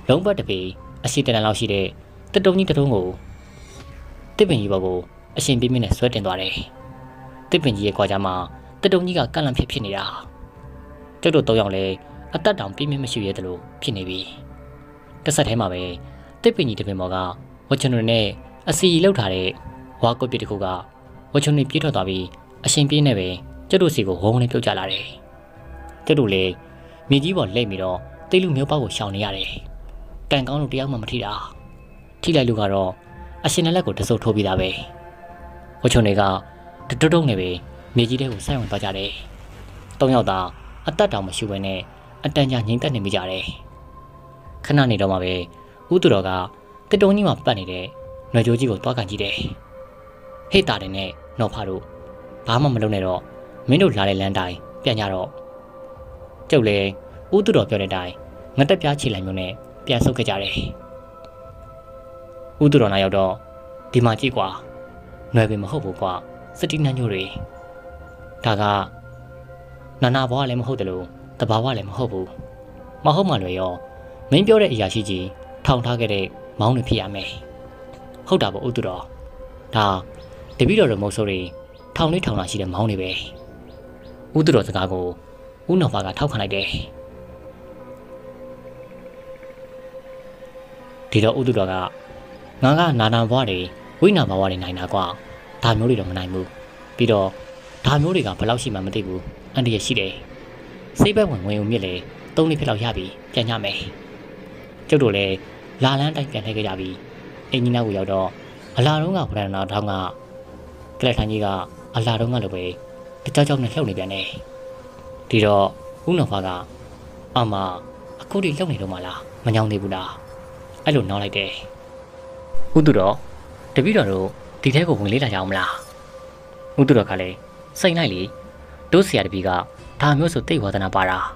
လုံးပတ်တပေအရှိတန်လောက်ရှိတဲ့တတုံကြီးတတုံးကိုတစ်ပင်ကြီးဘောကိုအရှင်ပြင်းပြင်းနဲ့ဆွဲတင်သွားတယ်တစ်ပင်ကြီးရဲ့ကွာကြားမှာတတုံကြီးကကန့်လန့်ဖြစ်နေတာကျုပ်တို့၃ယောက်လည်းအသက်တောင်ပြင်းပြင်းမရှိရဲတယ်လို့ဖြစ်နေပြီတစ်ဆက်တည်းမှာပဲတစ်ပင်ကြီးတစ်ပင်ပေါ်ကဝချွန်တွေနဲ့အစီလောက်ထားတဲ့ဝါကုတ်ပြစ်တစ်ခုကဝချွန်တွေပြေးထွက်သွားပြီးအရှင်ပြင်းနဲ့ပဲကျုပ်တို့စီကိုဝုန်းနဲ့ပြုတ်ကျလာတယ်ကျုပ်တို့လည်းမြေကြီးပေါ်လှည့်ပြီးတော့တိတ်လူမျိုးပေါက်ကိုရှောင်နေရတယ်ကံကောင်းလို့တယောက်မှမထိတာထိလိုက်လို့ကတော့အရှင်နဲ့လက်ကိုတစုပ်ထိုးပြီးသားပဲဝချွန်တွေကတုတ်တုံနဲ့ပဲမြေကြီးထဲကိုဆိုက်ဝင်သွားကြတယ်၃ယောက်သာအသက်တောင်မရှိဘဲနဲ့အတန်ကြာငြိမ်သက်နေမိကြတယ်ခဏနေတော့မှပဲဥသူတော်ကတတုံကြီးမှာပတ်နေတဲ့နွယ်ကြိုးကြီးကိုတွားကန်ကြည့်တယ်ဟေ့တာတယ်နဲ့နော်ဖားတို့ဘာမှမလုပ်နဲ့တော့မင်းတို့လာတဲ့လမ်းတိုင်းပြန်ကြတော့ကျုပ်လည်းဥသူတော်ပြောတဲ့အတိုင်းငတက်ပြားချီလိုက်မျိုးနဲ့ပြန်ဆုတ်ခဲ့ကြတယ်ဥသူတော်နာရောက်တော့ဒီမှာကြည့်ကွာနွယ်ပင်မဟုတ်ဘူးကွာစတိနှညို့တွေဒါကနာဘွားလည်းမဟုတ်တယ်လို့တဘာဝလည်းမဟုတ်ဘူးမဟုတ်မှလွယ်ရောမင်းပြောတဲ့အရာရှိကြီးထောင်ထားခဲ့တဲ့မောင်းတွေဖြစ်ရမယ်ဟုတ်တာပေါ့ဥသူတော်ဒါတပည့်တော်တို့မဟုတ်ဆိုတွေထောင်လေးထောင်လာရှိတဲ့မောင်းတွေပဲဥသူတော်စကားကိုဥနော်ဖာကထောက်ခံလိုက်တယ်ဒီတော့ဥသူတော်ကငါကနာဘွားတွေဝိနာဘွားတွေနိုင်တာကွာဒါမျိုးတွေတော့မနိုင်ဘူးပြီးတော့ဒါမျိုးတွေကဘယ်လောက်ရှိမှမသိဘူးအန်တရရှိတယ်စိတ်ဘက်ဝင်ဝင်ုံမြစ်လေ၃နှစ်ဖြစ်လောက်ရပြီပြန်ညမယ်ကျုပ်တို့လည်းလာလန်းတိုင်းပြန်လှည့်ခဲ့ကြပြီအင်ဂျင်နာကိုရောက်တော့အလာတော့ကဗရန်နာထောင်းကကလက်ထိုင်ကြီးကအလာတော့ကလိုပဲတကြောက်ကြောက်နဲ့လှုပ်နေပြန်တယ်ဒီတော့ဦးနော်ဖာကအမအခုထိလှုပ်နေတော့မှလားမညောင်းသေးဘူးလားအဲ့လိုနောက်လိုက်တယ်ဦးသူတော်တပည့်တော်တို့ဒီထဲကိုဝင်လေးလာကြအောင်မလားဦးသူတော်ကလည်းစိတ်လိုက်လေတို့ဆရာတပည့်ကဒါမျိုးဆိုတိတ်ဝါဒနာပါတာ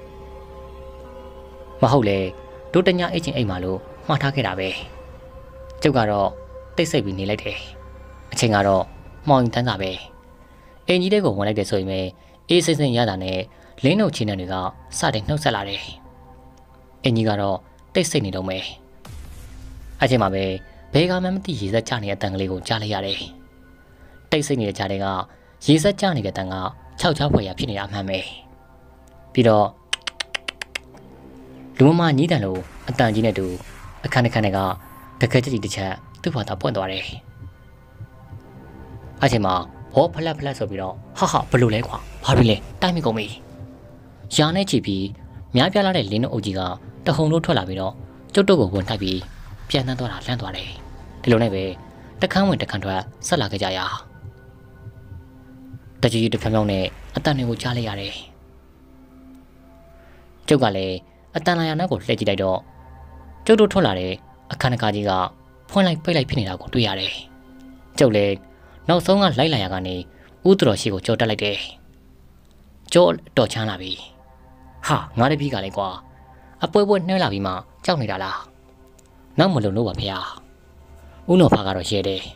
မဟုတ်လေတို့တညအိတ်ချင်းအိတ်မှလို့မှားထားခဲ့တာပဲကျုပ်ကတော့တိတ်ဆိတ်ပြီးနေလိုက်တယ်အချိန်ကတော့မှောင်ရင်တန်းတာပဲအင်ကြီးတဲ့ကိုဝင်လိုက်တယ်ဆိုရင်ပဲအေးစိမ့်စိမ့်ရတာနဲ့လင်းနှုတ်ချင်းတွေကစတင်နှုတ်ဆက်လာတယ်အင်ကြီးကတော့တိတ်ဆိတ်နေတော့မယ်အချိန်မှာပဲဘဲကမှမသိရေစက်ချနေတဲ့အတန်ကလေးကိုကြားလိုက်ရတယ်တိတ်ဆိတ်နေတဲ့ကြားတွေကရေစက်ချနေတဲ့အတန်က၆ချောက်ဖွယ်ရဖြစ်နေတာအမှန်ပဲပြီးတော့လူမညီးတန်လို့အတန်ကြီးနဲ့တူအခန်းတစ်ခန်းတွေကတကယ်ကြည့်တစ်ချက်သူ့ဘာသာပွင့်သွားတယ်အချိန်မှာဟောဖလက်ဖလက်ဆိုပြီးတော့ဟာဘလို့လဲခွာဘာဖြစ်လဲတိုင်းမကုန်ပြီရာနဲ့ချီပြီးများပြားလာတဲ့လင်းတို့အုပ်ကြီးကတဟုန်တို့ထွက်လာပြီးတော့ကျုပ်တို့ကိုဝင်တိုက်ပြီးပြန်နှမ်းသွားတာလန့်သွားတယ်ဒီလိုနဲ့ပဲတခန်းဝင်တခန်းထွက်ဆက်လာခဲ့ကြရာတကြီးတဖြောင်းဖြောင်းနဲ့အတန်တွေကိုကြားလိုက်ရတယ်ကျုပ်ကလည်းအတန်လာရနောက်ကိုလှည့်ကြည့်လိုက်တော့ကျုပ်တို့ထွက်လာတဲ့အခန်းတကားကြီးကဖွင့်လိုက်ပိတ်လိုက်ဖြစ်နေတာကိုတွေ့ရတယ်ကျုပ်လည်းနောက်ဆုံးကလိုက်လာရကနေဥသူတော်ရှိကိုကြော်တက်လိုက်တယ်ကြော်တော်ချမ်းလာပြီဟာငါတပည့်ကလည်းကွာအပွဲပွဲနှဲလာပြီးမှကြောက်နေတာလားနောက်မလုံလို့ပါဖေဟာဦးနော်ဖာကတော့ရဲတယ်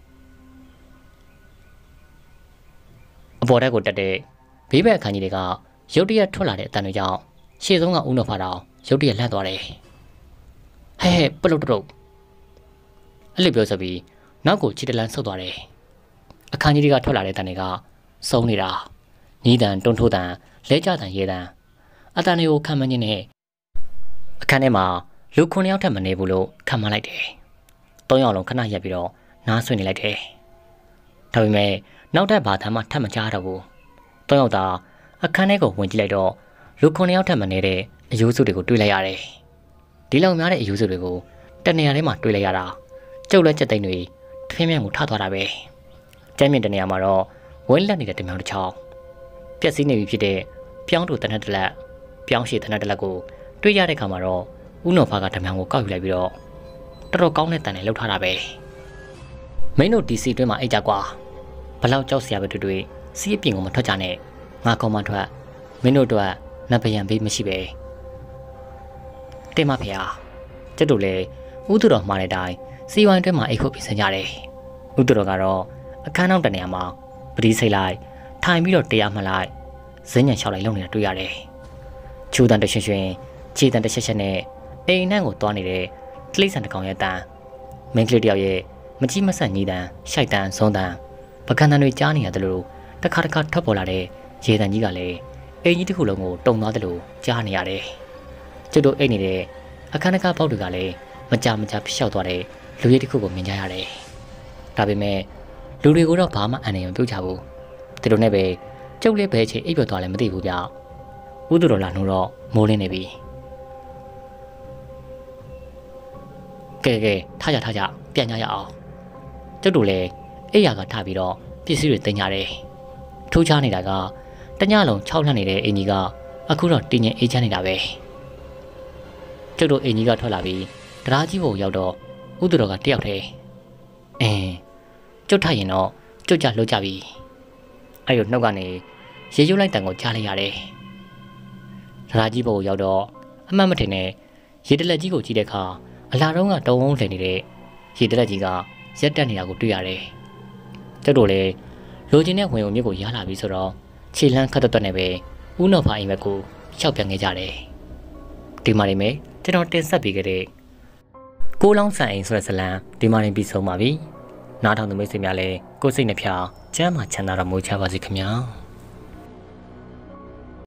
အပေါ်တက်ကိုတက်တဲ့ဘေးဘက်အခန်းကြီးတွေကရုတ်တရက်ထွက်လာတဲ့အတန်တွေကြောင့်ရှေ့ဆုံးကဦးနော်ဖာတော်ရုတ်တရက်လန့်သွားတယ်ဟဲ့ပလုတ်တုတ်အဲ့လိုပြောစပြီးနောက်ကိုခြေတလန်းဆုတ်သွားတယ်အခန်းကြီးတွေကထွက်လာတဲ့တန်တွေကစုံနေတာညီးတန်တွန်းထိုးတန်လဲကျတန်ရဲတန်အတန်တွေကိုခံမင်းနဲ့အခန်းထဲမှာလူ9ယောက်ထက်မနေဘူးလို့ခံမလိုက်တယ်3ယောက်လုံးခဏရက်ပြီးတော့နားဆွနေလိုက်တယ်ဒါပေမဲ့နောက်ထပ်ဘာသာမှထပ်မကြားတော့ဘူး3ယောက်သာအခန်းထဲကိုဝင်ကြည့်လိုက်တော့လူ9ယောက်ထက်မနေတဲ့အယူစုတွေကိုတွေ့လိုက်ရတယ်ဒီလောက်များတဲ့အယူစုတွေကိုတနေရာထဲမှာတွေ့လိုက်ရတာကျုပ်လက်ချက်သိမ်းတွေထင်းမြန်ကိုထသွားတာပဲကျမ်းမြင့်တနေရာမှာတော့ဝင်းလက်နေတဲ့တမြောင်တစ်ချောင်းပြက်စီးနေပြီဖြစ်တဲ့ပြောင်းတူတနက်တလက်ပြောင်းရှည်တနက်တလက်ကိုတွေ့ရတဲ့ခါမှာတော့ဦးနော်ဖာကတမြောင်ကိုကောက်ယူလိုက်ပြီးတော့တော်တော်ကောင်းတဲ့တန်နဲ့လှုပ်ထားတာပဲမင်းတို့ဒီစီတွင်းမှာအိတ်ကြကွာဘလောက်ကြောက်စရာပဲတွေ့စီးအပြင်ကိုမထွက်ကြနဲ့ငါကောင်မထွက်မင်းတို့တို့ကနတ်ပယံဘေးမရှိပဲတင်မဖေဟာကျတို့လေဥသူတော်မှားတဲ့အတိုင်းစီဝိုင်းတွင်းမှာအိတ်ခုတ်ပြင်ဆင်ကြတယ်ဥသူတော်ကတော့အခန်းနောက်တနေရာမှာပတိစိတ်လိုက်ထိုင်ပြီးတော့တရားမှလိုက်ဇင်းညံလျှောက်လိုက်လုံနေတာတွေ့ရတယ်ချူတန်တရွှင်ရွှင်ခြေတန်တချက်ချက်နဲ့အိမ်နှံ့ကိုတွားနေတဲ့တိလိษံတစ်ကောင်ရဲ့တန်မင်းကလေးတယောက်ရဲ့မကြီးမဆန်ညီတန်ရှိုက်တန်ဇုံတန်ပကံတန်တွေကြားနေရတယ်လို့တစ်ခါထွက်ပေါ်လာတဲ့ရေတန်ကြီးကလည်းအိမ်ကြီးတစ်ခုလုံးကိုတုံသွားတယ်လို့ကြားနေရတယ်ကျုပ်တို့အိမ်နေတဲ့အခန်းတကားပေါက်တွေကလည်းမကြဖျောက်သွားတဲ့လူရည်တစ်ခုကိုမြင်ကြရတယ်ဒါပေမဲ့လူတွေကိုတော့ဘာမှအန္တရာယ်မပြုတ်ကြဘူးဒီလိုနဲ့ပဲကျုပ်လေးဘဲချေအိပ်ပျော်သွားလည်းမသိဘူးဗျဥဒတော်လာနှိုးတော့မိုးလင်းနေပြီကဲထားကြပြန်ကြရအောင်ကျုပ်တို့လည်းအိယာကထားပြီးတော့ပစ္စည်းတွေတင်ကြတယ်ထူးခြားနေတာကတညလုံး6လှမ်းနေတဲ့အင်ကြီးကအခုတော့တင်းငင်အေးချမ်းနေတာပဲကျုပ်တို့အင်ကြီးကထွက်လာပြီးတရားကြီးပေါ်ရောက်တော့ဥဒတော်ကတယောက်တည်းကျုပ်ထားရင်တော့ကျုပ်ကြလှုပ်ကြပြီအဲ့လိုနှုတ်ကနေရေရွတ်လိုက်တန်ကိုကြားလိုက်ရတယ်တရားကြီးပေါ်ရောက်တော့အမှတ်မထင်နဲ့ရေတလက်ကြီးကိုကြည့်တဲ့အခါအလားတုံးကတုံဝုန်းလှည့်နေတဲ့ရေတလက်ကြီးကရက်တက်နေတာကိုတွေ့ရတယ်ကျုပ်တို့လည်းလိုချင်တဲ့ဝင်ုံမြစ်ကိုရလာပြီဆိုတော့ခြေလန်းခတ်တက်နဲ့ပဲဦးနော်ဖာအိမ်ဘက်ကိုရှောက်ပြန်ခဲ့ကြတယ်ဒီမှာနေမယ်ကျွန်တော်တင်ဆက်ပေးခဲ့တဲ့ကိုလောင်းဆန်အိမ်ဆိုတဲ့ဇလံဒီမှာနေပြီးဆုံးပါပြီနားထောင်သူမိတ်ဆွေများလည်းကိုယ်စိတ်နှဖျားကျမ်းမာချမ်းသာတော်မူကြပါစေခင်ဗျာ